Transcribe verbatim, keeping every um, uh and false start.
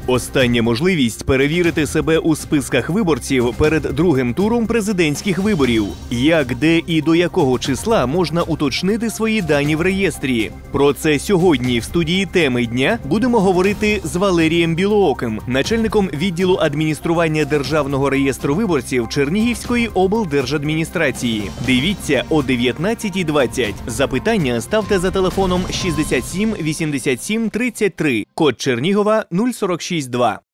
Остання можливість перевірити себе у списках виборців перед другим туром президентських виборів. Як, де і до якого числа можна уточнити свої дані в реєстрі? Про це сьогодні в студії «Теми дня» будемо говорити з Валерієм Білооким, начальником відділу адміністрування Державного реєстру виборців Чернігівської облдержадміністрації. Дивіться о дев'ятнадцятій двадцять. Запитання ставте за телефоном шістдесят сім вісімдесят сім тридцять три, код Чернігова нуль сорок шість два.